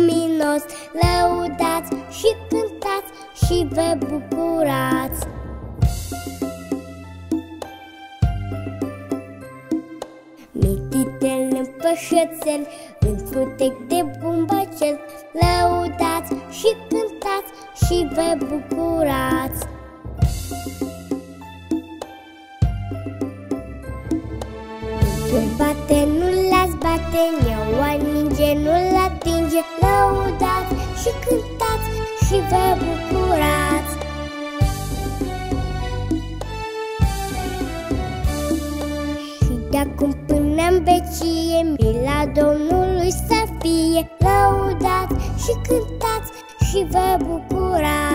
luminos, lăudați și cântați și vă bucurați. Mititel în pășățel, în scutec de bumbacel, lăudați și cântați și vă bucurați. Nu bate, nu las bate, neaua ninge, nu-l atinge, lăudați și cântați și vă bucurați. Și de-acum până-n vecie, mila Domnului să fie, lăudați și cântați și vă bucurați.